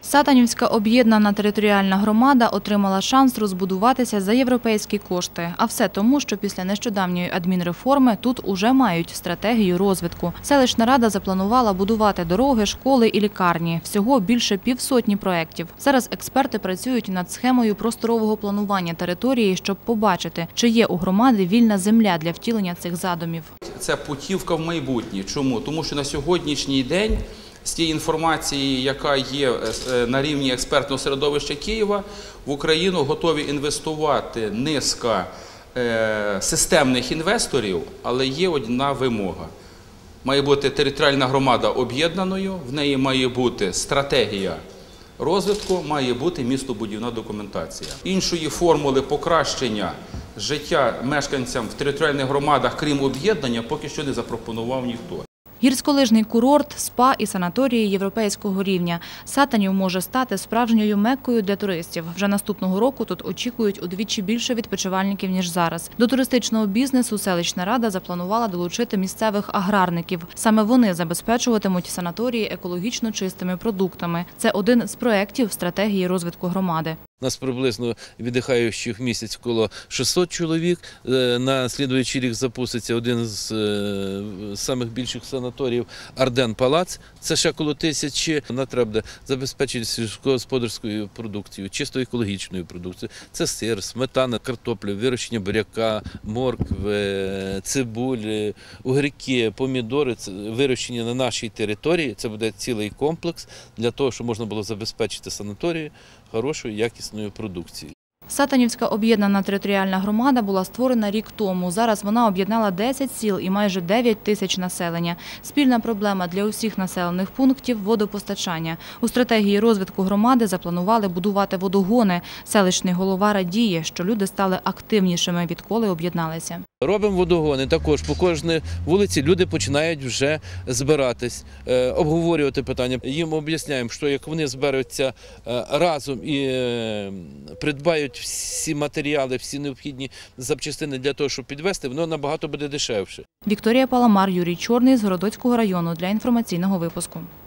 Сатанівська об'єднана територіальна громада отримала шанс розбудуватися за європейські кошти. А все тому, що після нещодавньої адмінреформи тут уже мають стратегію розвитку. Селищна рада запланувала будувати дороги, школи і лікарні. Всього більше півсотні проєктів. Зараз експерти працюють над схемою просторового планування території, щоб побачити, чи є у громади вільна земля для втілення цих задумів. Це путівка в майбутнє. Чому? Тому що на сьогоднішній день з тієї інформації, яка є на рівні експертного середовища Києва, в Україну готові інвестувати низка системних інвесторів, але є одна вимога. Має бути територіальна громада об'єднаною, в неї має бути стратегія розвитку, має бути містобудівна документація. Іншої формули покращення життя мешканцям в територіальних громадах, крім об'єднання, поки що не запропонував ніхто. Гірськолижний курорт, спа і санаторії європейського рівня. Сатанів може стати справжньою меккою для туристів. Вже наступного року тут очікують удвічі більше відпочивальників, ніж зараз. До туристичного бізнесу селищна рада запланувала долучити місцевих аграрників. Саме вони забезпечуватимуть санаторії екологічно чистими продуктами. Це один з проєктів стратегії розвитку громади. У нас приблизно віддихаючих в місяць коло 600 чоловік. На слідуючий рік запуститься один з самих більших санаторіїв Арден-Палац. Це ще коло 1000. Нам треба забезпечити сільськогосподарською продукцією, чисто екологічною продукцією. Це сир, сметана, картопля, вирощення буряка, моркви, цибулі, огірки, помідори. Це вирощення на нашій території. Це буде цілий комплекс для того, щоб можна було забезпечити санаторію хорошою, якісною продукцією. Сатанівська об'єднана територіальна громада була створена рік тому. Зараз вона об'єднала 10 сіл і майже 9 тисяч населення. Спільна проблема для усіх населених пунктів – водопостачання. У стратегії розвитку громади запланували будувати водогони. Селищний голова радіє, що люди стали активнішими, відколи об'єдналися. Робимо водогони. Також по кожній вулиці люди починають вже збиратись, обговорювати питання. Їм об'ясняємо, що як вони зберуться разом і придбають всі матеріали, всі необхідні запчастини для того, щоб підвезти, воно набагато буде дешевше. Вікторія Паламар, Юрій Чорний з Городоцького району для інформаційного випуску.